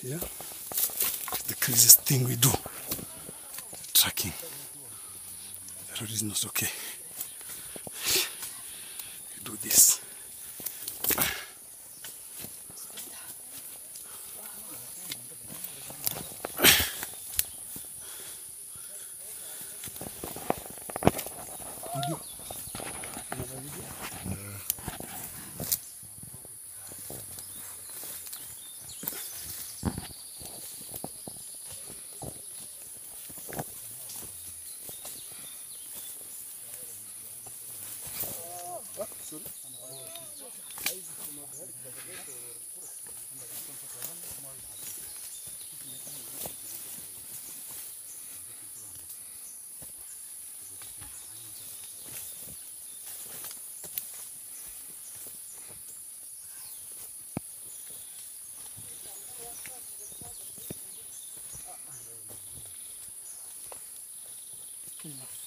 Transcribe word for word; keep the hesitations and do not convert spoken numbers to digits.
here. The craziest thing we do. Tracking. The road is not okay. We do this. Video. Another video. Enough.